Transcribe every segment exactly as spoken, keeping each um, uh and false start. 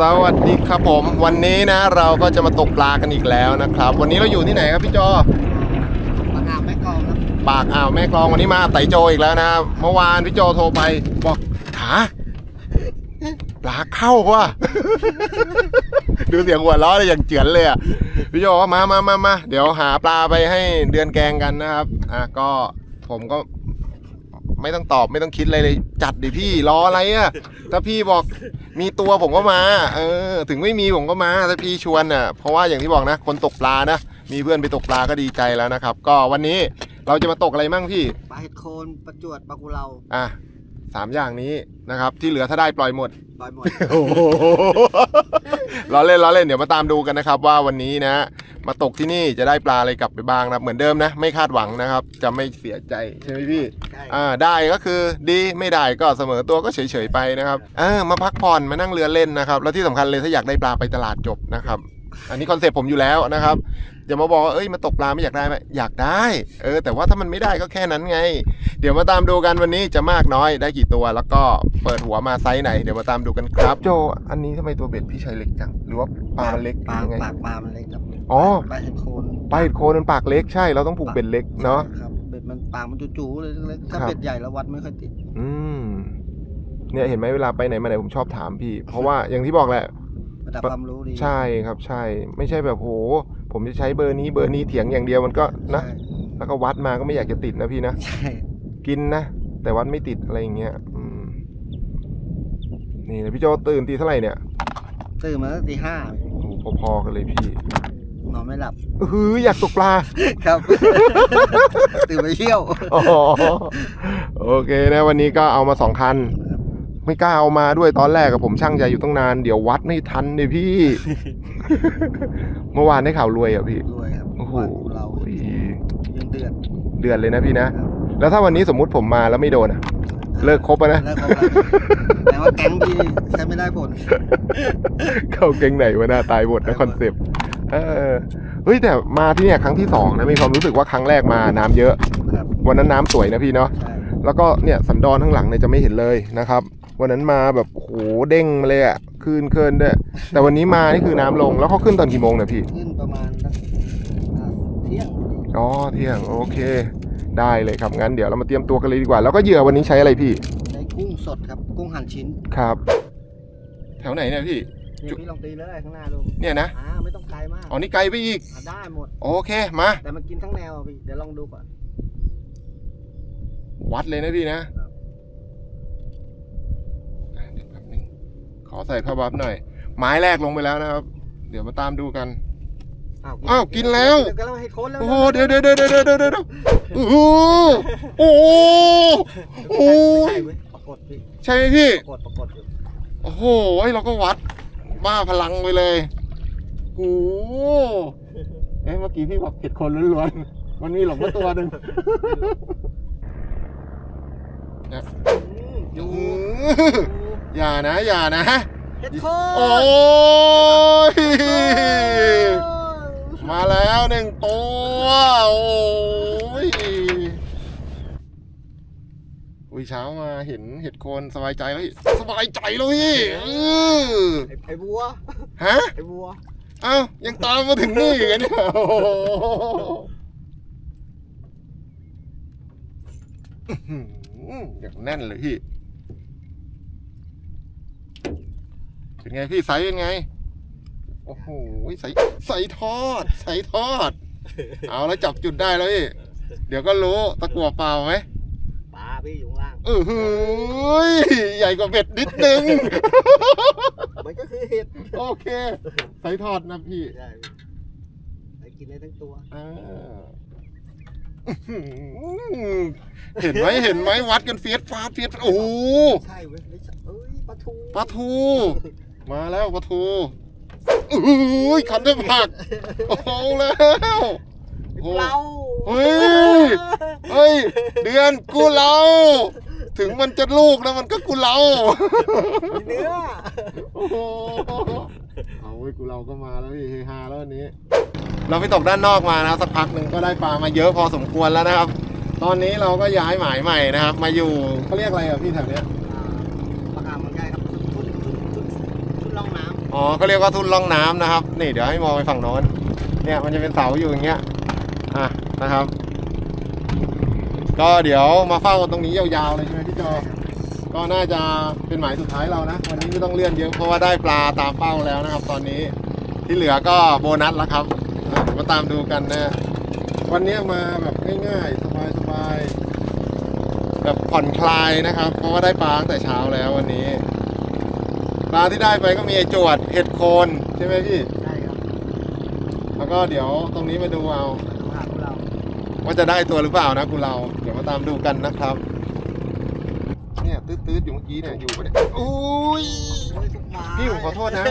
สวัสดีครับผมวันนี้นะเราก็จะมาตกปลากันอีกแล้วนะครับวันนี้เราอยู่ที่ไหนครับพี่จอปากอ่าวแม่กลองครับปากอ่าวแม่กลองวันนี้มาไต่โจอีกแล้วนะเมื่อวานพี่โจโทรไปบอกหาปลาเข้าว่ะ ดูเสียงหัวเราะเลยอย่างเจือนเลยอ่ะพี่โจว่ามามามามาเดี๋ยวหาปลาไปให้เดือนแกงกันนะครับอ่ะก็ผมก็ไม่ต้องตอบไม่ต้องคิดอะไรเลยจัดดิพี่รออะไรอ่ะถ้าพี่บอกมีตัวผมก็มาเออถึงไม่มีผมก็มาถ้าพี่ชวนอ่ะเพราะว่าอย่างที่บอกนะคนตกปลานะมีเพื่อนไปตกปลาก็ดีใจแล้วนะครับก็วันนี้เราจะมาตกอะไรมั่งพี่ปลาเห็ดโคนปลาจวดปลากุเลาอ่ะสามอย่างนี้นะครับที่เหลือถ้าได้ปล่อยหมดปล่อยหมดล้อเล่นล้อเล่นเดี๋ยวมาตามดูกันนะครับว่าวันนี้นะมาตกที่นี่จะได้ปลาอะไรกลับไปบ้างนะเหมือนเดิมนะไม่คาดหวังนะครับจะไม่เสียใจใช่ไหมพี่อ่าได้ก็คือดีไม่ได้ก็เสมอตัวก็เฉยๆไปนะครับเออมาพักผ่อนมานั่งเรือเล่นนะครับแล้วที่สำคัญเลยถ้าอยากได้ปลาไปตลาดจบนะครับอันนี้คอนเซ็ปต์ผมอยู่แล้วนะครับอย่ามาบอกว่าเอ้ยมาตกปลาไม่อยากได้ไหมอยากได้เออแต่ว่าถ้ามันไม่ได้ก็แค่นั้นไงเดี๋ยวมาตามดูกันวันนี้จะมากน้อยได้กี่ตัวแล้วก็เปิดหัวมาไซส์ไหนเดี๋ยวมาตามดูกันครับโจอันนี้ทำไมตัวเบ็ดพี่ใช้เล็กจังหรือว่าปลามันเล็กปลาไงปากปลามันเล็กครับอ๋อปลาเห็ดโคนปลาเห็ดโคนมันปากเล็กใช่เราต้องผูกเบ็ดเล็กเนาะครับเบ็ดมันปากมันจู่ๆเลยเล็กถ้าเบ็ดใหญ่แล้ววัดไม่ค่อยติดอืมเนี่ยเห็นไหมเวลาไปไหนมาไหนผมชอบถามพี่เพราะว่าอย่างที่บอกแหละระดับความรู้ดีใช่ครับใช่ไม่ใช่แบบโหผมจะใช้เบอร์นี้เบอร์นี้เถียงอย่างเดียวมันก็นะแล้วก็วัดมาก็ไม่อยากจะติดนะพี่นะใช่กินนะแต่วัดไม่ติดอะไรอย่างเงี้ยอืมนี่นะพี่โจตื่นตีเท่าไหร่เนี่ยตื่นมาตั้งตีห้าโอ้พอๆกันเลยพี่นอนไม่หลับเฮ้ยอยากตกปลาครับตื่นไปเที่ยวอ๋อโอเคนะวันนี้ก็เอามาสองคันไม่กล้าเอามาด้วยตอนแรกกับผมช่างใจอยู่ตั้งนานเดี๋ยววัดไม่ทันเลยพี่ เมื่อวานได้ข่าวรวยอ่ะพี่รวยครับโอ้โหเรายังเดือดเดือดเลยนะพี่นะแล้วถ้าวันนี้สมมุติผมมาแล้วไม่โดนอ่ะเลิกคบนะเลิกคบแต่ว่าแก๊งพี่ใช้ไม่ได้ผลเข้าแก๊งไหนวะหน้าตายหมดนะคอนเซปต์เออเฮ้ยแต่มาที่เนี่ยครั้งที่สองนะมีความรู้สึกว่าครั้งแรกมาน้ำเยอะวันนั้นน้ำสวยนะพี่เนาะแล้วก็เนี่ยสันดอนข้างหลังเนี่ยจะไม่เห็นเลยนะครับวันนั้นมาแบบโหเด้งมาเลยอ่ะขึ้นเคินด้วยแต่วันนี้มานี่คือน้ำลงแล้วเขาขึ้นตอนกี่โมงเนี่ยพี่ขึ้นประมาณเที่ยงอ๋อเที่ยงโอเคได้เลยครับงั้นเดี๋ยวเรามาเตรียมตัวกันเลยดีกว่าแล้วก็เหยื่อวันนี้ใช้อะไรพี่ใช้กุ้งสดครับกุ้งหั่นชิ้นครับแถวไหนเนี่ยพี่เนี่ยพี่ลองตีเลยข้างหน้าดูเนี่ยนะอ่าไม่ต้องไกลมากอ๋อนี่ไกลไปอีกได้หมดโอเคมาแต่มันกินทั้งแนวพี่เดี๋ยวลองดูก่อนวัดเลยนะพี่นะเดี๋ยวแป๊บนึงขอใส่ผ้าบัฟหน่อยไม้แรกลงไปแล้วนะครับเดี๋ยวมาตามดูกันอ้าวกินแล้วโอ้โหเดี๋ยวเดี๋ยวเดี๋ยวเดี๋ยวเดี๋ยวเดี๋ยวโอ้โหโอ้โหโอ้ใช่ไหมพี่โอ้โหเราก็วัดบ้าพลังไปเลยโอ้โหเอ๊ะเมื่อกี้พี่บอกเห็ดคนล้วนๆมันมีหลงมาตัวหนึ่งอย่านะอย่านะเห็ดโคโอ้ยมาแล้วหนึ่งตัวโอ้ยอุ้ยเช้ามาเห็นเห็ดโคนสบายใจแล้วสบายใจแล้วพี่ไอ้บัวฮะไอ้บัวเอ้ายังตามมาถึงนี่กันเนี่ยอย่างแน่นเลยพี่เป็นไงพี่ใสเป็นไงโอ้โหใสใสทอดใสทอดเอาแล้วจับจุดได้แล้วพี่เดี๋ยวก็รู้ตะกั่วเปล่าไหมปลาพี่อยู่ล่างเออเฮ้ยใหญ่กว่าเบ็ดนิดนึงมันก็คือเห็ดโอเคใสทอดนะพี่ได้ไปกินได้ทั้งตัวเห็นไหมเห็นไหมวัดกันเฟียสฟาดเฟียสโอ้ใช่เว้ยเอ้ยปลาทูปลาทูมาแล้วปลาทูอุ้ยขันได้ผักโอ้โหแล้วเราเฮ้ยเฮ้ยเดือนกูเราถึงมันจะลูกนะมันก็กูเราเนื้อโอ้โหเอาไว้กูเราก็มาแล้วพี่เฮฮาแล้ววันนี้เราไปตกด้านนอกมานะสักพักหนึ่งก็ได้ปลามาเยอะพอสมควรแล้วนะครับตอนนี้เราก็ย้ายหมายใหม่นะครับมาอยู่เขาเรียกอะไรอ่ะพี่แถวเนี้ยปากอ่าวมันใหญ่ครับทุ่นทุ่นทุ่นทุ่นนล่องน้ำอ๋อเขาเรียกว่าทุ่นล่องน้ำนะครับนี่เดี๋ยวให้มองไปฝั่งโน้นเนี่ยมันจะเป็นเสาอยู่อย่างเงี้ยอ่ะนะครับ ก็เดี๋ยวมาเฝ้าตรงนี้ยาวๆเลยใช่ไหมพี่จอก็น่าจะเป็นหมายสุดท้ายเรานะวันนี้ไม่ต้องเลื่อนเยอะเพราะว่าได้ปลาตามเป้าแล้วนะครับ ตอนนี้ที่เหลือก็โบนัสแล้วครับมาตามดูกันนะวันนี้มาแบบง่ายๆสบายๆแบบผ่อนคลายนะครับเพราะว่าได้ปลาตั้งแต่เช้าแล้ววันนี้ปลาที่ได้ไปก็มีไอจวดเห็ดโคนใช่ไหมพี่ใช่ครับแล้วก็เดี๋ยวตรงนี้มาดูเอาหาพวกเราว่าจะได้ตัวหรือเปล่านะกูเราเดี๋ยวมาตามดูกันนะครับเนี่ยตื้อๆอยู่เมื่อกี้เนี่ยอยู่ปะเนี่ยอุ้ยพี่ผมขอโทษนะ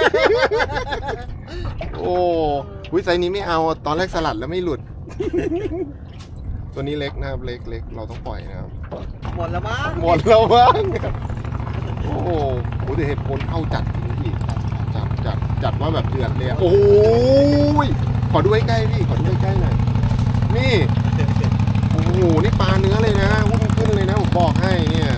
โอ้วิไซนี้ไม่เอาตอนแรกสลัดแล้วไม่หลุดตัวนี้เล็กนะครับเล็กเล็กเราต้องปล่อยนะครับหมดแล้วมั้งหมดแล้วมั้งโอ้โหเดี๋ยวเห็ดโคนเข้าจัดจริงๆจัดจัดจัดว่าแบบเดือดเลยโอ้ยขอดูใกล้ๆพี่ขอดูใกล้ๆหน่อยนี่โอ้โหนี่ปลาเนื้อเลยนะวุ่นขึ้นเลยนะผมบอกให้เนี่ย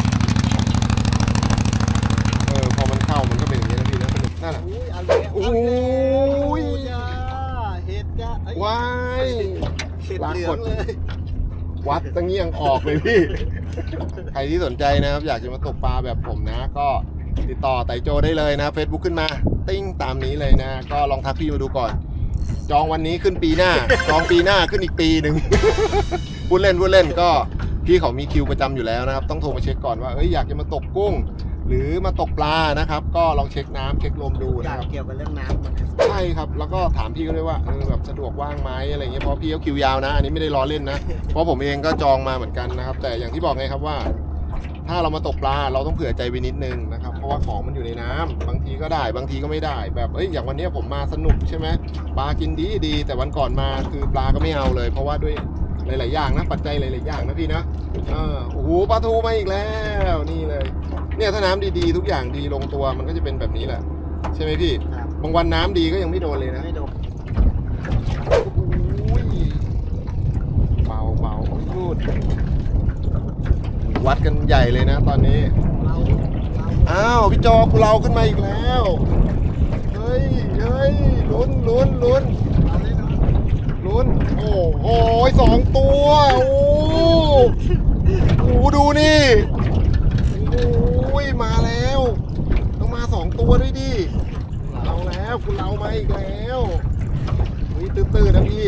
เออพอมันเข้ามันก็เป็นอย่างนี้นะพี่นะสนุกนั่นแหละโอ้ยเห็ดจ้ะว้ายเห็ดเหลืองเลยวัดตั้งเงี้ยงออกเลยพี่ใครที่สนใจนะครับอยากจะมาตกปลาแบบผมนะก็ติดต่อไต่โจได้เลยนะเฟซบุ๊กขึ้นมาติ้งตามนี้เลยนะก็ลองทักพี่มาดูก่อนจองวันนี้ขึ้นปีหน้าจองปีหน้าขึ้นอีกปีหนึ่งพูดเล่นพูดเล่นก็พี่เขามีคิวประจำอยู่แล้วนะครับต้องโทรมาเช็คก่อนว่าเอ้ยอยากจะมาตกกุ้งหรือมาตกปลานะครับก็ลองเช็คน้ำเช็คลมดูนะครับเกี่ยวกับเรื่องน้ำใช่ครับแล้วก็ถามพี่ก็ด้วยว่าเออแบบสะดวกว่างไหมอะไรเงี้ยเพราะพี่เขาคิวยาวนะอันนี้ไม่ได้ล้อเล่นนะเพราะผมเองก็จองมาเหมือนกันนะครับแต่อย่างที่บอกไงครับว่าถ้าเรามาตกปลาเราต้องเผื่อใจไว้นิดนึงนะครับเพราะว่าของมันอยู่ในน้ำบางทีก็ได้บางทีก็ไม่ได้แบบเอ้ยอย่างวันนี้ผมมาสนุกใช่ไหมปลากินดีดีแต่วันก่อนมาคือปลาก็ไม่เอาเลยเพราะว่าด้วยหลายๆอย่างนะปัจจัยหลายๆอย่างนะพี่นะอ่าโอ้โหปลาทูมาอีกแล้วนี่เลยเนี่ยถ้าน้ำดีๆทุกอย่างดีลงตัวมันก็จะเป็นแบบนี้แหละใช่ไหมพี่บางวันน้ำดีก็ยังไม่โดนเลยนะไม่โดนเบาเบาพูดวัดกันใหญ่เลยนะตอนนี้อ้าวพี่จอกูเราขึ้นมาอีกแล้วเฮ้ยเฮ้ยลุ้นลุ้นลุ้นลุ้นโอ้โหสองตัวโอ้โหดูนี่โอ้ยมาแล้วต้องมาสองตัวด้วยดิเอาแล้วกูเรามาอีกแล้วนี่ตื้อๆนะพี่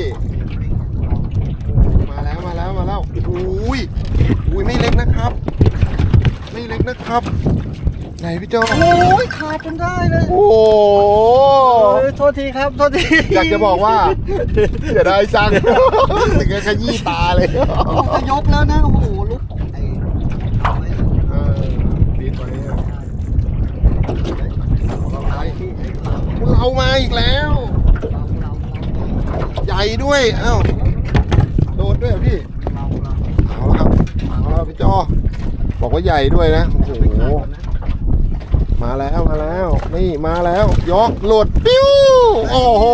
มาแล้วมาแล้วมาแล้วอุ้ยอุ้ยไม่เล็กนะครับไม่เล็กนะครับไหนพี่โจโอ้ยขาดจนได้เลยโอ้โทษทีครับโทษทีอยากจะบอกว่าเสียดายจังถึงกับขยี้ตาเลยจะยกแล้วนะโอ้โหลุกไอ้เออดีไปเรามาอีกแล้วใหญ่ด้วยเอ้าโดดด้วยพี่เอาละครับเอาละพี่จอบอกว่าใหญ่ด้วยนะโอ้โหมาแล้วมาแล้วนี่มาแล้วยกหลุดปิ้วโอ้โห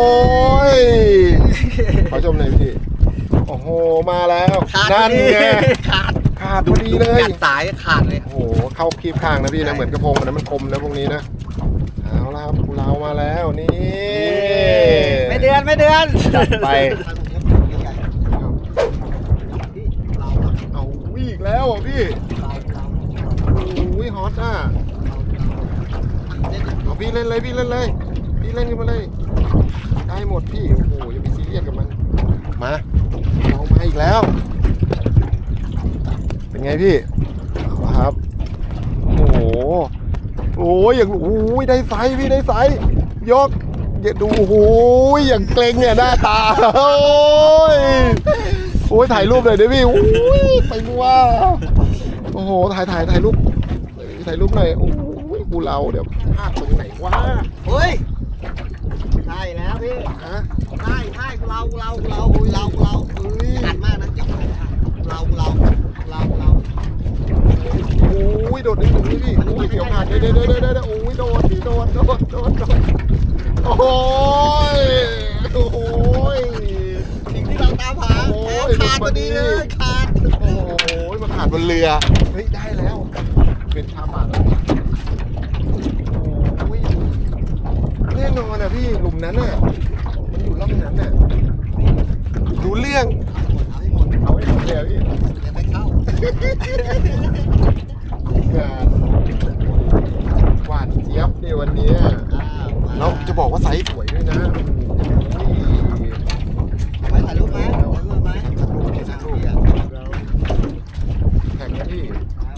ขอชมหน่อยพี่โอ้โหมาแล้วนั่นไงขาดขาดพอดีเลยสายขาดเลยโอ้โหเข้าคีบข้างนะพี่นะเหมือนกระพงนะมันคมนะพวกนี้นะเอาละครับเรามาแล้วนี่ไม่เดือนไม่เดือนจัดไปเอาวิ่งแล้วอ่ะพี่โอ้ยฮอตอ่ะเอาพี่เล่นเลยพี่เล่นเลยพี่เล่นกันมาเลยได้หมดพี่โอ้โหอย่าไปซีเรียสกับมันมาเอามาอีกแล้วเป็นไงพี่ครับโอ้โหโอ้ยอย่างโอ้ยได้ไซส์พี่ได้ไซส์ยกอย่าดูโอ้โหอย่างเกรงเนี่ยหน้าตาโอ้ยโอ้ยถ่ายรูปเลยดิพี่โอ้ยไปมัวโอ้โหถ่ายถ่ายถ่ายรูปถ่ายรูปหน่อยโอ้ยกูเราเดี๋ยวพลาดตรงไหนวะเฮ้ยใช่แล้วพี่ฮะใช่ใช่กูเรากูเรากูเรากูเรากูเราเฮ้ยขัดมากนะจับกูเรากูเราเราเราโอ้ยโดดดึงดึงพี่โอ้ยเกี่ยวขาดเด้เด้เด้เด้โอ้ยโดดพี่โดดโดดโดดโดดโอ้ยโอ้ยสิ่งที่เราตามหาขาดพอดีเลยขาดโอ้ยมาขาดบนเรือเฮ้ยได้แล้วเป็นชาบาดโอ้ยดูน่นอนอ่ะพี่หลุมนั้นอ่ะมันอยู่ร่องนั้นอ่ะดูเรื่องเอาให้หมดเอาให้หมดเลยพี่อย่าไปเข้าหวานเจี๊ยบในวันนี้เราจะบอกว่าไซส์สวยด้วยนะไปถ่ายรูปไหมถ่ายรูปไหมสักรูปสักรูปแข่งกันพี่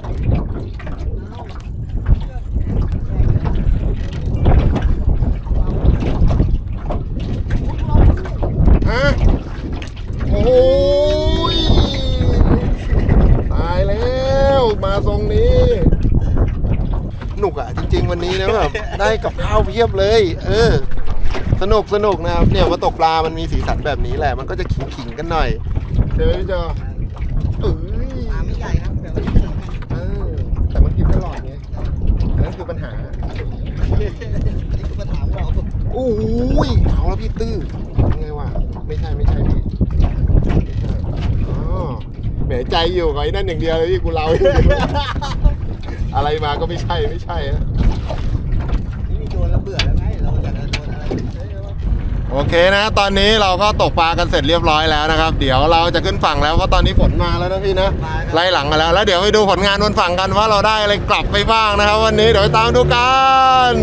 ฮะโอ้ยตายแล้วมาทรงนี้หนุกอ่ะจริงๆวันนี้นะแบบได้กับข้าวเพียบเลยเออสนุกสนุกนะครับเนี่ยมาตกปลามันมีสีสันแบบนี้แหละมันก็จะขิงขิงกันหน่อยเจอพี่จอเอ้ยปลาไม่ใหญ่ครับแต่ว่าเออแต่มันกินตลอดไงนั่นคือปัญหานี่คือปัญหาของเราโอ้ยเอาแล้วพี่ตื้อยังไงวะไม่ใช่ไม่ใช่พี่ไม่ใช่อ๋อแหมใจอยู่กับไอ้นั่นอย่างเดียวเลยพี่กูเล่าอะไรมาก็ไม่ใช่ไม่ใช่ฮะนี่โดนแล้วเบื่อแล้วไงเราอยากจะโดนอะไรโอเคนะตอนนี้เราก็ตกปลากันเสร็จเรียบร้อยแล้วนะครับเดี๋ยวเราจะขึ้นฝั่งแล้วเพราะตอนนี้ฝนมาแล้วนะพี่นะไล่หลังกันแล้วแล้วเดี๋ยวไปดูผลงานบนฝั่งกันว่าเราได้อะไรกลับไปบ้างนะครับวันนี้เดี๋ยวไปตามดูกัน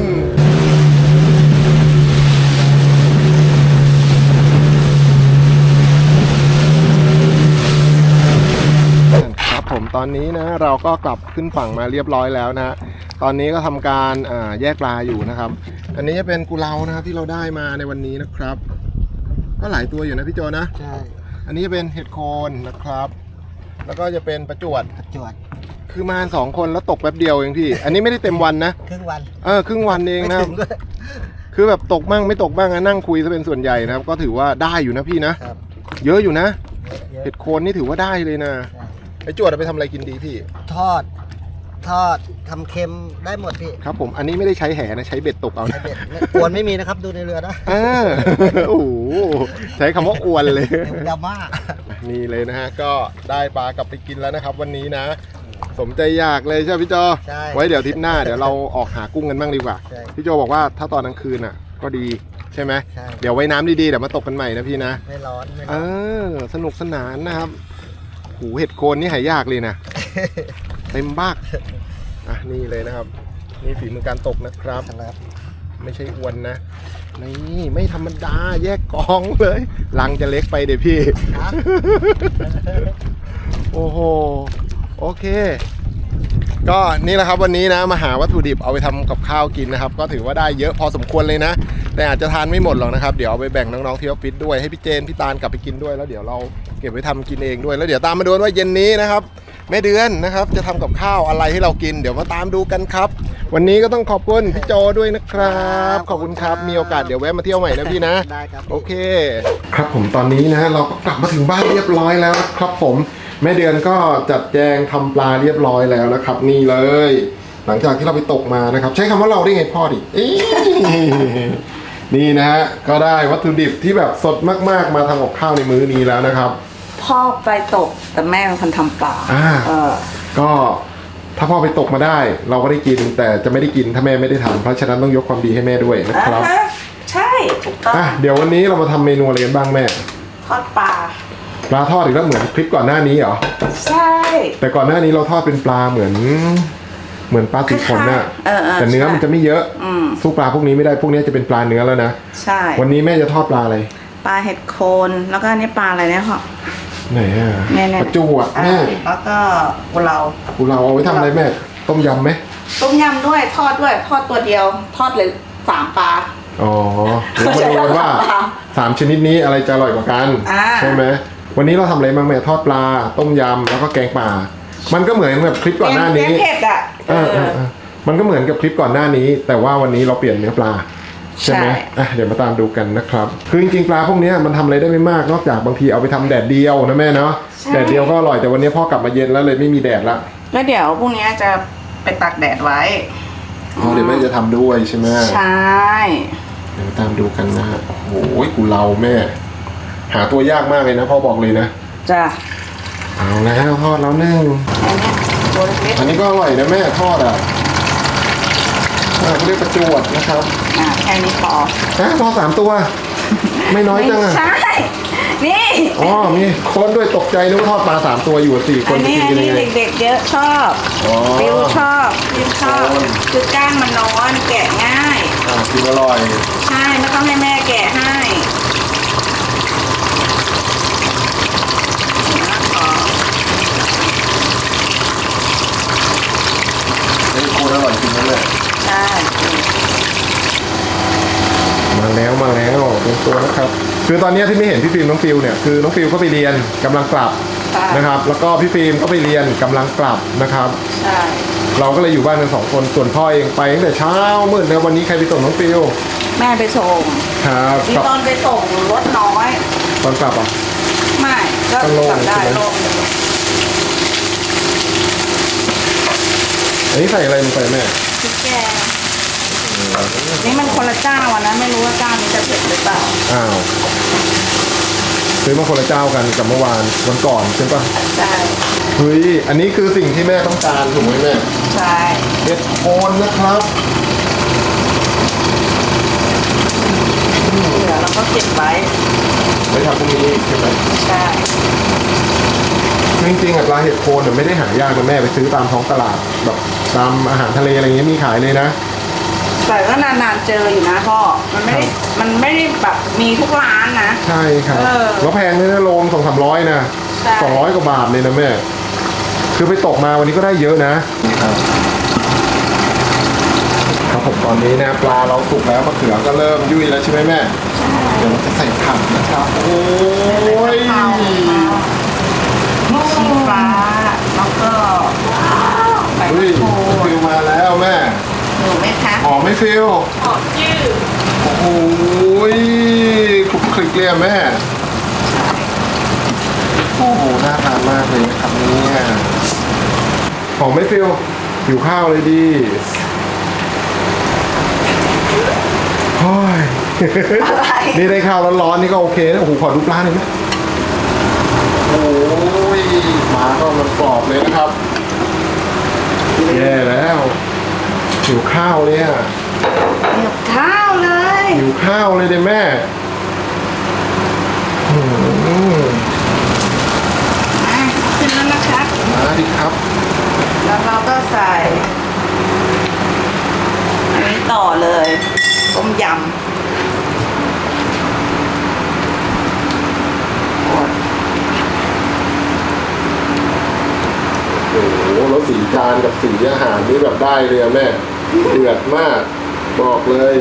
ครับผมตอนนี้นะเราก็กลับขึ้นฝั่งมาเรียบร้อยแล้วนะตอนนี้ก็ทำการแยกปลาอยู่นะครับอันนี้จะเป็นกุเลานะครับที่เราได้มาในวันนี้นะครับก็หลายตัวอยู่นะพี่โจนะใช่อันนี้จะเป็นเห็ดโคนนะครับแล้วก็จะเป็นประจวดประจวดคือมาสองคนแล้วตกแป๊บเดียวเองพี่อันนี้ไม่ได้เต็มวันนะครึ่งวันเออครึ่งวันเองนะคือแบบตกบ้างไม่ตกบ้างนะนั่งคุยซะเป็นส่วนใหญ่นะครับก็ถือว่าได้อยู่นะพี่นะเยอะอยู่นะเห็ดโคนนี่ถือว่าได้เลยนะไอ้จวดเอาไปทำอะไรกินดีพี่ทอดทอดทำเค็มได้หมดพี่ครับผมอันนี้ไม่ได้ใช้แหนะใช้เบ็ดตกเอาใช้เบ็ดอวนไม่มีนะครับดูในเรือนะเออโอ้โหใช้คำว่าอวนเลยดราม่านี่เลยนะฮะก็ได้ปลากลับไปกินแล้วนะครับวันนี้นะสมใจอยากเลยใช่ไหมพี่โจไว้เดี๋ยวทริปหน้าเดี๋ยวเราออกหากุ้งกันบ้างดีกว่าพี่โจบอกว่าถ้าตอนกลางคืนอ่ะก็ดีใช่ไหมเดี๋ยวไว้น้ำดีๆเดี๋ยวมาตกกันใหม่นะพี่นะไม่ร้อนไม่ร้อนเออสนุกสนานนะครับหูเห็ดโคนนี่หายากเลยนะเต็มบ้าอ่ะนี่เลยนะครับนี่ฝีมือการตกนะครับไม่ใช่อวนนะนี่ไม่ธรรมดาแยกกองเลยลังจะเล็กไปเดี๋ยวพี่โอ้โหโอเคก็นี่แหละครับวันนี้นะมาหาวัตถุดิบเอาไปทำกับข้าวกินนะครับก็ถือว่าได้เยอะพอสมควรเลยนะแต่อาจจะทานไม่หมดหรอกนะครับเดี๋ยวเอาไปแบ่งน้องๆที่ออฟฟิศด้วยให้พี่เจนพี่ตาลกลับไปกินด้วยแล้วเดี๋ยวเราเก็บไว้ทำกินเองด้วยแล้วเดี๋ยวตามมาดูว่าเย็นนี้นะครับแม่เดือนนะครับจะทำกับข้าวอะไรให้เรากินเดี๋ยวมาตามดูกันครับวันนี้ก็ต้องขอบคุณพี่โจด้วยนะครับขอบคุณครับมีโอกาสเดี๋ยวแวะมาเที่ยวใหม่นะพี่นะได้ครับโอเคครับผมตอนนี้นะเราก็กลับมาถึงบ้านเรียบร้อยแล้วครับผมแม่เดือนก็จัดแจงทำปลาเรียบร้อยแล้วนะครับนี่เลยหลังจากที่เราไปตกมานะครับใช้คำว่าเราได้ไงพ่อดินี่นะฮะก็ได้วัตถุดิบที่แบบสดมากๆมาทำกับข้าวในมื้อนี้แล้วนะครับพ่อไปตกแต่แม่เป็นคนทำปลาอ่าก็ถ้าพ่อไปตกมาได้เราก็ได้กินแต่จะไม่ได้กินถ้าแม่ไม่ได้ทำเพราะฉะนั้นต้องยกความดีให้แม่ด้วยนะครับใช่ถูกต้องอ่ะเดี๋ยววันนี้เรามาทำเมนูอะไรกันบ้างแม่ทอดปลาปลาทอดอีกแล้วเหมือนคลิปก่อนหน้านี้เหรอใช่แต่ก่อนหน้านี้เราทอดเป็นปลาเหมือนเหมือนปลาสีขนน่ะแต่เนื้อมันจะไม่เยอะสู้ปลาพวกนี้ไม่ได้พวกนี้จะเป็นปลาเนื้อแล้วนะใช่วันนี้แม่จะทอดปลาอะไรปลาเห็ดโคนแล้วก็นี่ปลาอะไรเนี่ยค่ะไหนอ่ะปลาจวดแม่แล้วก็กุเลากุเลาเอาไว้ทำอะไรแม่ต้มยำไหมต้มยำด้วยทอดด้วยทอดตัวเดียวทอดเลยสามปลาอ๋อแล้วมาดูกันว่าสามชนิดนี้อะไรจะอร่อยกว่ากันใช่ไหมวันนี้เราทำอะไรบ้างแม่ทอดปลาต้มยำแล้วก็แกงป่ามันก็เหมือนแบบคลิปก่อนหน้านี้เผ็ดอ่ะมันก็เหมือนกับคลิปก่อนหน้านี้แต่ว่าวันนี้เราเปลี่ยนเนื้อปลาใช่ไหมอ่ะเดี๋ยวมาตามดูกันนะครับคือจริงๆปลาพวกนี้มันทำอะไรได้ไม่มากนอกจากบางทีเอาไปทำแดดเดียวนะแม่เนาะแดดเดียวก็อร่อยแต่วันนี้พ่อกลับมาเย็นแล้วเลยไม่มีแดดละแล้วเดี๋ยวพวกนี้จะไปตากแดดไว้อ๋อเดี๋ยวแม่จะทำด้วยใช่ไหมใช่เดี๋ยวมาตามดูกันนะโอ้โหกูเราแม่หาตัวยากมากเลยนะพ่อบอกเลยนะจ้ะเอาแล้วทอดแล้วนึ่งอันนี้ก็อร่อยนะแม่ทอดอ่ะอ่าเขาเรียกประจวดนะครับอ่าแค่นี้พอฮะพอสามตัว ไม่น้อยจังอ่ะไม่ใช่นี่อ๋อมีคนด้วยตกใจนึกว่าทอดปลาสามตัวอยู่สี่คอันนจะนี้กินอักันนยันี้งไงเด็กๆเยอะชอบอ๋อฟิวชอบฟิวชอบโอ้ยคือก้านมันน้อยแกะง่ายอ่ากินอร่อยใช่ไม่ต้องให้แม่แกะให้เดี๋ยวนะขอนี่โคตรอร่อยจริงนั่นแหละใช่มาแล้วมาแล้วเป็นตัวนะครับ คือตอนนี้ที่ไม่เห็นพี่ฟิล์มน้องฟิลเนี่ยคือน้องฟิลก็ไปเรียนกำลังกลับใช่นะครับ แล้วก็พี่ฟิล์มก็ไปเรียนกำลังกลับนะครับใช่เราก็เลยอยู่บ้านกันสองคนส่วนพ่อเองไปตั้งแต่เช้ามืดเลยวันนี้ใครไปส่งน้องฟิลแม่ไปส่งครับนี่กลับตอนไปส่งรถน้อยตอนกลับอ่ะไม่ก็ก็โล่งกลับได้ใช่ไหมโล่งอันนี้ใส่อะไรลงไปแม่พริกแกงนี่มันคนละเจ้าอ่ะนะไม่รู้ว่าเจ้านี้จะเผ็ดหรือเปล่าอ้าวซื้อมาคนละเจ้ากันกับเมื่อวานวันก่อนใช่ปะใช่เฮ้ยอันนี้คือสิ่งที่แม่ต้องการถูกไหมแม่ใช่เห็ดโคนนะครับเหลือเราก็เก็บไว้ไว้ทำพรุ่งนี้ใช่ไหมใช่จริงๆอะปลาเห็ดโคนเนี่ยไม่ได้หายากนะแม่ไปซื้อตามท้องตลาดแบบตามอาหารทะเลอะไรเงี้ยมีขายเลยนะแต่ก็นานๆเจออยู่นะพ่อมันไม่ได้มันไม่ได้แบบมีทุกร้านนะใช่ครับเออแล้วแพงเลยนะโลสองสามร้อยนะใช่สองร้อยกว่าบาทเลยนะแม่ คือไปตกมาวันนี้ก็ได้เยอะนะนี่ครับครับผมตอนนี้นะปลาเราสุกแล้วมะเขือก็เริ่มยุ่ยแล้วใช่ไหมแม่เดี๋ยวเราจะใส่ผักนะครับโอ้ยชีฟ้าแล้วก็ใบเฮ้มะยกรูดฟิลมาแล้วแม่หนูไหมคะหอมไหม่ฟิลหอมยืดโอ้โหคลุกคลิกเลยอะแม่โอ้โหน่าทานมากเลยนะครับเนี่ยหอมไหม่ฟิลหิวข้าวเลยดีโอ้ยอะไรนี่ได้ข้าวร้อนๆนี่ก็โอเคนะโอ้โหขอดูปลาหน่อยไหมโอ้ยหมาก็มันกรอบเลยนะครับแย่แล้วหิวข้าวเลยอ่ะเดี๋ยวข้าวเลยหิวข้าวเลยเด้แม่อืมอ่ะขึ้นแล้วนะคะมาดิครับแล้วเราก็ใส่อันนี้ต่อเลยต้มยำโอ้โหแล้วสีจานกับสีอาหารนี่แบบได้เลยอะแม่เดือดมากบอกเลย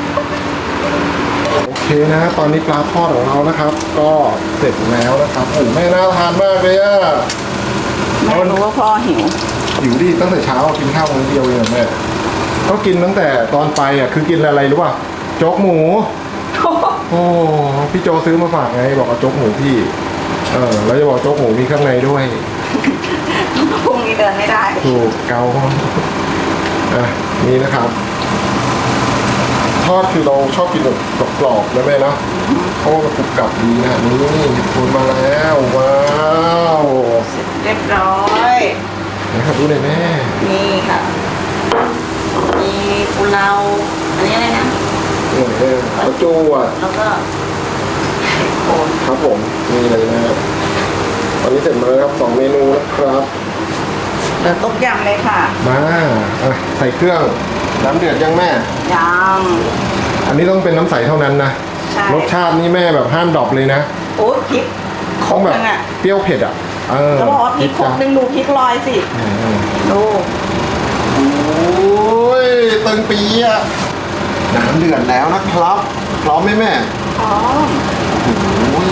โอเคนะตอนนี้ปลาทอดของเรานะครับ ก็เสร็จแล้วนะครับโอ้โหแม่น่าทานมากเลยอะแม่รู้ว่าพ่อหิวหิวดีตั้งแต่เช้ากินข้าวมื้อเดียวเองอะแม่ก็กินตั้งแต่ตอนไปอ่ะคือกินอะไรรู้ป่ะโจ๊กหมู โอ้พี่โจซื้อมาฝากไงบอกเอาโจ๊กหมูพี่เออแล้วจะบอกโจ๊กหมูมีข้างในด้วยพรุ่งนี้เดินไม่ได้ถูกเกาอ่ะนี่นะครับ ทอดคือเราชอบกินแบบกรอบๆนะแม่เนาะเพราะว่ามันกรุบกรับดีนะนี่เห็ดโคนมาแล้วว้าวเรียบร้อยนะครับดูเลยแม่นี่ค่ะ มีปูเราอันนี้อะไรนะเออเออข้าวจวดแล้วก็ไข่โคนครับผมนี่เลยนะครับตอนนี้เสร็จมาแล้วครับสองเมนูนะครับเดี๋ยวต้มยำเลยค่ะมาอ่ะใส่เครื่องน้ำเดือดยังแม่ยอันนี้ต้องเป็นน้ำใสเท่านั้นนะำใช่รสชาตินี่แม่แบบห้ามดรอปเลยนะโอ้ยพริกครต้องกแบบนึงอ่ะเปรี้ยวเผ็ดอ่ะเออจะบอกว่าพริกครกนึงดูพริกลอยสิเออดูโอ้ยตึงปีอ่ะน้ำเดือดแล้วนะครับพร้อมไหมแม่พร้อมโอ้ย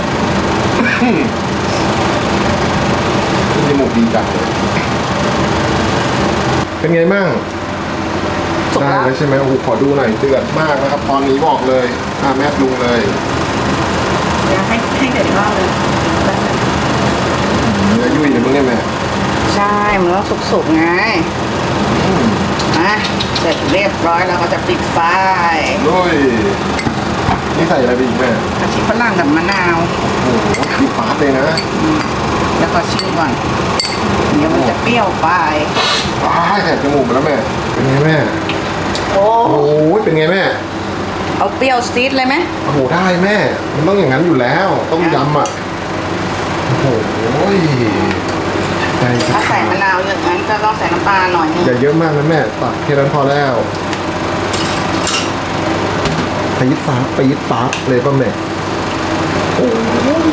นี่จมูกดีจังเลยเป็นไงมั่งสุกได้แล้วแล้วใช่ไหมโอ้โหขอดูหน่อยเดือดมากนะครับ ตอนนี้บอกเลยอ่ะแม่ปรุงเลยเดี๋ยวให้ให้เดือดรอบเลยเนื้อยุ่ยเลยมึงเนี่ยแม่ใช่มันต้องสุกๆไงอ่ะเสร็จเรียบร้อยแล้วก็จะปิดไฟด้วยนี่ใส่อะไรไปอีกแม่กระชิฝรั่งกับมะนาวโอ้โหคือฟาดเลยนะแล้วก็ชิมก่อนเดี๋ยวมันจะเปรี้ยวไปว้ายแสบจมูกไปแล้วแม่เป็นไงแม่โอ้โอ้ยเป็นไงแม่เอาเปรี้ยวซีดเลยไหมโอ้โหได้แม่ มันต้องอย่างนั้นอยู่แล้วต้มยำอ่ะโอ้โหใจจะถ้าใส่ขาดมะนาวอย่างนั้นก็ต้องใส่น้ำปลาหน่อยนึงอย่าเยอะมากนะแม่ตักแค่นั้นพอแล้วปี๊ดฟ้าปี๊ดฟ้าเลยป่ะแม่โอ้ย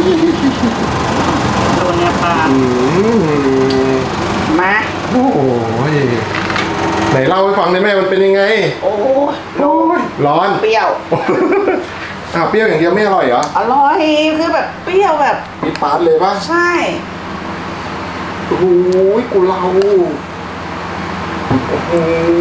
โดนเนื้อปลาอืมมาโอ้ยไหนเล่าให้ฟังเลยแม่มันเป็นยังไงโอ้โอ้ยร้อนเปรี้ยวอ้าวเปรี้ยวอย่างเดียวไม่อร่อยเหรออร่อยคือแบบเปรี้ยวแบบปี๊ดฟ้าเลยป่ะใช่โอ้โหกูเราโอ้โห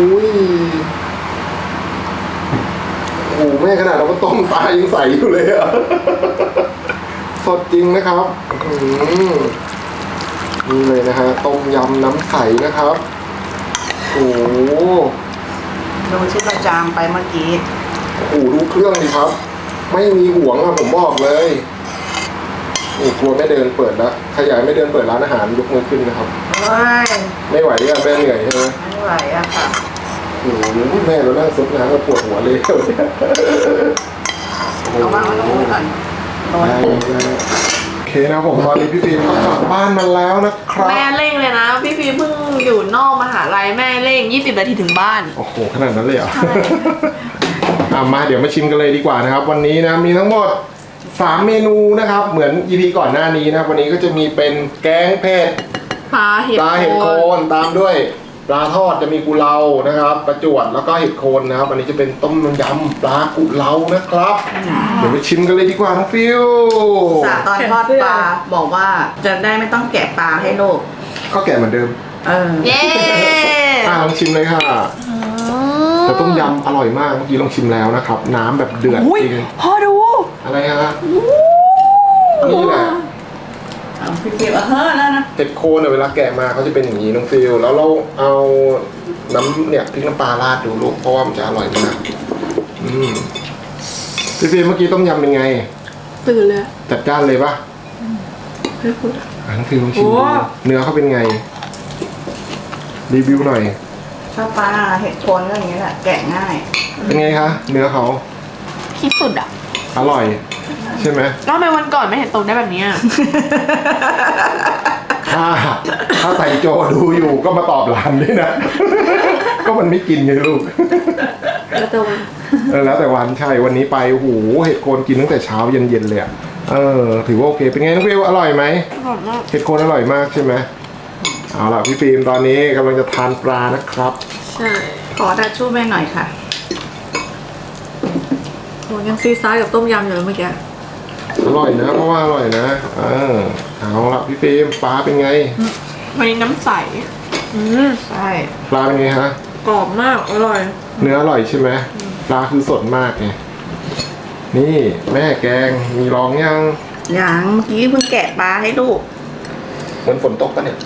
โอ้โหแม่ขนาดเราก็ต้มปลายังใสอยู่เลยอะสดจริงนะครับอืมนี่เลยนะฮะต้มยำน้ำใสนะครับโอ้โหดูที่เราจางไปเมื่อกี้โอ้โหดูเครื่องดิครับ ไม่มีห่วงอะผมบอกเลยนี่กลัวไม่เดินเปิดแล้วขยายไม่เดินเปิดร้านอาหารยกมือขึ้นนะครับเฮ้ยไม่ไหวอะแม่เหนื่อยใช่ไหมไม่ไหวอะค่ะโอ้โหแม่เรานั่งซดน้ำก็ปวดหัวเลยเนี่ยเอาวางไว้ตรงนู้นก่อนโดนได้ได้โอเคนะผมตอนนี้พี่ฟิล์มก็กลับบ้านมาแล้วนะครับแม่เร่งเลยนะ พี่ฟีเพิ่งอยู่นอกมหาลัยแม่เร่งยี่สิบนาทีถึงบ้านโอ้โหขนาดนั้นเลยเหรออ่ะมาเดี๋ยวมาชิมกันเลยดีกว่านะครับ วันนี้นะมีทั้งหมดสามเมนูนะครับ เหมือน อี พี ก่อนหน้านี้นะครับวันนี้ก็จะมีเป็นแกงเผ็ดปลาเห็ดปลาเห็ดโคนตามด้วยปลาทอดจะมีกุเลานะครับประจวดแล้วก็เห็ดโคนนะครับอันนี้จะเป็นต้มยำปลากุเลานะครับเดี๋ยวไปชิมกันเลยดีกว่าน้องฟิวสาตอนทอดปลาบอกว่าจะได้ไม่ต้องแกะปลาให้ลูกก็แกะเหมือนเดิมเออเย้อ่ะลองชิมเลยค่ะแต่ต้มยำอร่อยมากเมื่อกี้ลองชิมแล้วนะครับ น้ำแบบเดือดอุ้ยจริงพอดูอะไรฮะนี่แหละเอาพี่ฟิวเอาเฮ้อแล้วนะเห็ดโคนเนี่ยเวลาแกะมาเขาจะเป็นอย่างนี้น้องฟิวแล้วเราเอาน้ำเนี่ยพริกน้ำปลาราดดูลูกเพราะว่ามันจะอร่อยมากอืมพี่ฟิวเมื่อกี้ต้มยำเป็นไงตื่นเลยจัดจ้านเลยปะไม่พูดอ่ะน้องฟิวลองชิมโอ้ดูเนื้อเขาเป็นไง รีวิวหน่อยถ้าปลาเห็ดโคนก็อย่างนี้แหละแกะง่ายเป็นไงคะเนื้อเขาที่สุดอ่ะอร่อย ใช่ไหมแล้วทำไมวันก่อนไม่เห็นตรงได้แบบเนี้ยถ้าถ้าไต่โจดูอยู่ก็มาตอบร้านด้วยนะ ก็มันไม่กินไงลูกแล้วแต่วันเออแล้วแต่วันใช่วันนี้ไปโอ้โหเห็ดโคนกินตั้งแต่เช้าเย็นๆเลยอะเออถือว่าโอเคเป็นไงน้องฟิวอร่อยไหมอร่อยมากเห็ดโคนอร่อยมากใช่ไหมเอาล่ะพี่ฟิล์มตอนนี้กำลังจะทานปลานะครับใช่ขอดัชชู่แม่หน่อยค่ะโหยังซีซ่ากับต้มยำอยู่เลยเมื่อกี้อร่อยนะเพราะว่าอร่อยนะเออเอาล่ะพี่ฟิล์มปลาเป็นไงวันนี้น้ำใส อืมใช่ปลาเป็นไงฮะกรอบมาก อร่อยเนื้ออร่อยใช่ไหมปลาคือสดมากไงนี่แม่แกงมีรองยังอย่างเมื่อกี้เพิ่งแกะปลาให้ลูกเหมือนฝนตกปะเนี่ย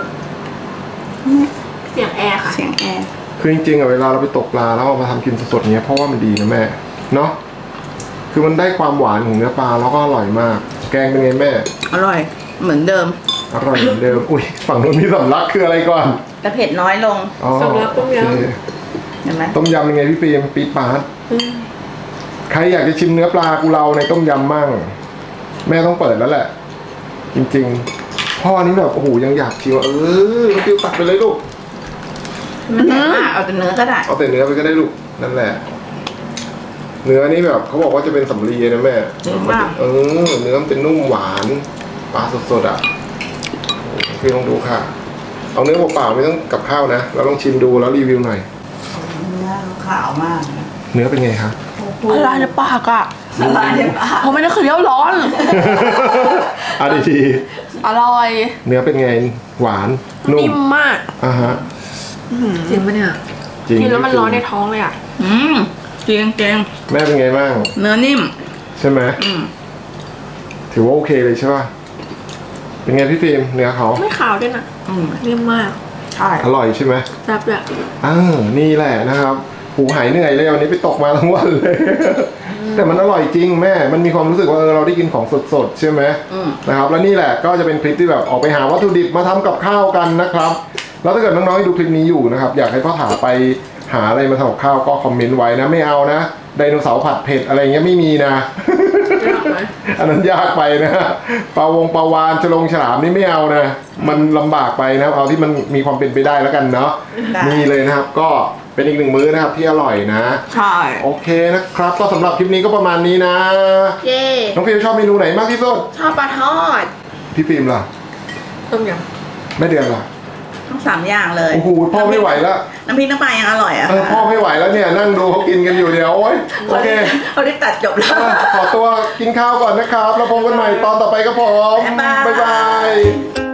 เสียงแอร์ค่ะเสียงแอร์คือจริงๆอะเวลาเราไปตกปลาแล้วเอามาทำกินสดๆเนี้ยเพราะว่ามันดีนะแม่เนาะคือมันได้ความหวานของเนื้อปลาแล้วก็อร่อยมาก แกงเป็นไงแม่อร่อย เหมือนเดิมอร่อยเหมือนเดิมอุ้ยฝั่งนู้นมีสำลักคืออะไรก่อนแต่เผ็ดน้อยลงอ๋อสำลักต้มยำโอเคเห็นไหมต้มยำเป็นไงพี่ฟิล์มปี๊ดปาดใครอยากจะชิมเนื้อปลากุเลาในต้มยำมั่งแม่ต้องเปิดแล้วแหละ จริงๆพ่อนี่แบบโอ้โหยังอยากชิมเออน้องฟิวตักไปเลยลูกมันแหนมากเอาแต่เนื้อก็ได้เอาแต่เนื้อไปก็ได้ลูกนั่นแหละ เนื้อนี่แบบเขาบอกว่าจะเป็นสำลีนะแม่จริงป่ะเออเนื้อมันเป็นนุ่มหวานปลาสดๆอ่ะพี่ลองดูค่ะ เอาเนื้อเปล่าๆไม่ต้องกับข้าวนะเราลองชิมดูแล้วรีวิวหน่อยเนื้อขาวมากนะเนื้อเป็นไงคะละลายในปากอ่ะละลายในปากเพราะไม่ได้คือเลี้ยวร้อนอ่ะดีทีอร่อยเนื้อเป็นไงหวานนุ่นิ่มมมากอ่ะฮะจริงปะเนี่ยจริงกินแล้วมันร้อนในท้องเลยอ่ะอืมเกรียงเกรียงแม่เป็นไงบ้างเนื้อนิ่มใช่ไหมอืมถือว่าโอเคเลยใช่ป่ะเป็นไงพี่ฟิล์มเนื้อเขาไม่ขาวด้วยนะอืมนิ่มมากใช่อร่อยใช่ไหมแซ่บเลยอ้าวนี่แหละนะครับหูหายเหนื่อยเลยวันนี้ไปตกมาทั้งวันเลย แต่มันอร่อยจริงแม่ มันมีความรู้สึกว่าเออเราได้กินของสดๆใช่ไหมอืมนะครับแล้วนี่แหละก็จะเป็นคลิปที่แบบออกไปหาวัตถุดิบมาทำกับข้าวกันนะครับ แล้วถ้าเกิดน้องๆที่ดูคลิปนี้อยู่นะครับอยากให้พ่อถาไปหาอะไรมาทำกับข้าวก็คอมเมนต์ไว้นะไม่เอานะไดโนเสาร์ผัดเผ็ดอะไรเงี้ยไม่มีนะ อันนั้นยากไปนะปลาวงปลาวานฉลงฉลามนี่ไม่เอานะมันลำบากไปนะเอาที่มันมีความเป็นไปได้แล้วกันเนาะนี่เลยนะครับก็เป็นอีกหนึ่งมื้อนะครับที่อร่อยนะใช่โอเคนะครับก็สำหรับคลิปนี้ก็ประมาณนี้นะเย้น้องฟิล์มชอบเมนูไหนมากที่สุดชอบปลาทอดพี่ฟิล์มล่ะต้มยแม่เดือนล่ะทั้งสามอย่างเลยโอ้โหพ่อไม่ไหวแล้วน้ำพริกน้ำปลายังอร่อยอ่ะเออพ่อไม่ไหวแล้วเนี่ยนั่งดูเขากินกันอยู่เดี๋ยวโอ้ยโอเคเขาได้ตัดจบแล้วอ่ะขอตัวกินข้าวก่อนนะครับแล้วพบกันใหม่ตอนต่อไปครับผมบ๊ายบายบ๊ายบาย